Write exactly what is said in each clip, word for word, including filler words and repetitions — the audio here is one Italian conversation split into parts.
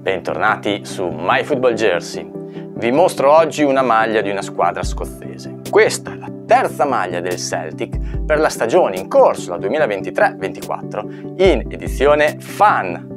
Bentornati su MyFootballJersey. Vi mostro oggi una maglia di una squadra scozzese. Questa è la terza maglia del Celtic per la stagione in corso, la duemilaventitré ventiquattro, in edizione Fan.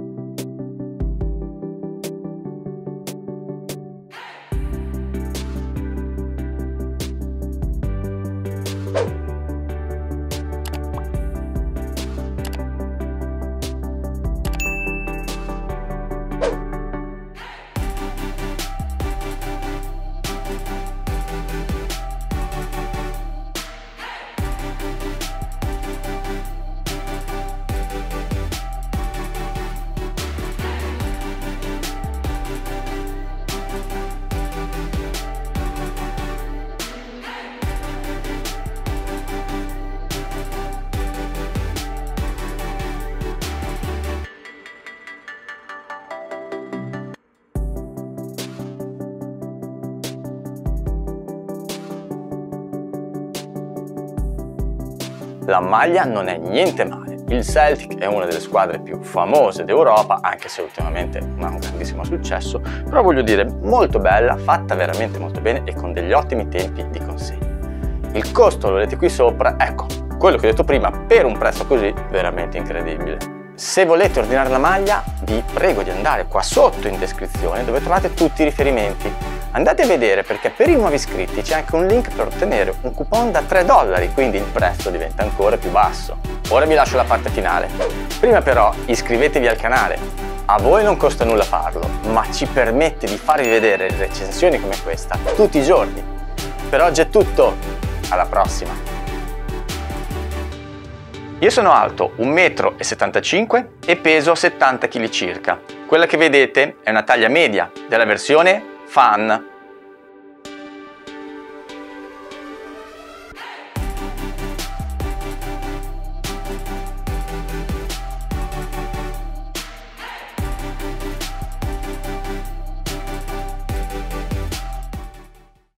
La maglia non è niente male, il Celtic è una delle squadre più famose d'Europa, anche se ultimamente non ha un grandissimo successo, però voglio dire molto bella, fatta veramente molto bene e con degli ottimi tempi di consegna. Il costo lo vedete qui sopra, ecco, quello che ho detto prima, per un prezzo così veramente incredibile. Se volete ordinare la maglia vi prego di andare qua sotto in descrizione dove trovate tutti i riferimenti. Andate a vedere perché per i nuovi iscritti c'è anche un link per ottenere un coupon da tre dollari, quindi il prezzo diventa ancora più basso. Ora vi lascio la parte finale. Prima però iscrivetevi al canale. A voi non costa nulla farlo, ma ci permette di farvi vedere recensioni come questa tutti i giorni. Per oggi è tutto, alla prossima! Io sono alto un metro e settantacinque e peso settanta chili circa. Quella che vedete è una taglia media della versione Fan.